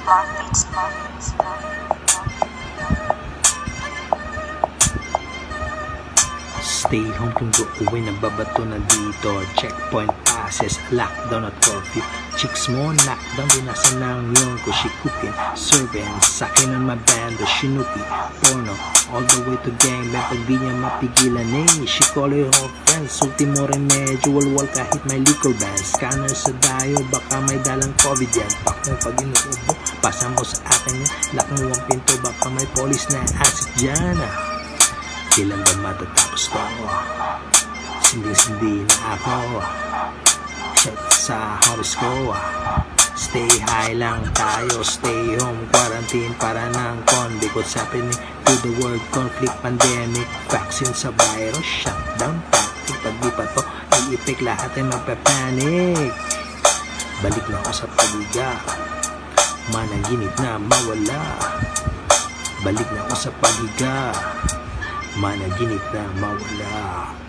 Stay home kung uuwi, nababato na dito. Checkpoint passes, lockdown at curfew. Chicks mo, knockdown, binasa ng yung kushikutin. Servant, sakin ng mabando, shinuti. Porno, all the way to gangbang. Pag di niya mapigilan, she call her friends. Ultimo remedyo, walwal kahit may liquor ban. Scanner sa dayo, baka may dalang COVID yan. Pakong pag inuubo, pasa mo sa akin yan. Lock mo ang pinto, baka may police na acid dyan. Kailan ba matatapos to? Sindi-sindi na ako. Check sa hobbies ko. Stay high lang tayo. Stay home, quarantine para ng con. Because happening to the world, conflict, pandemic, vaccine sa virus, shutdown, tactic. Pag di pa to, iipik lahat ay magpapanik. Balik na ako sa paghiga, managinip na mawala. Balik na ako sa paghiga, managinip na mawala.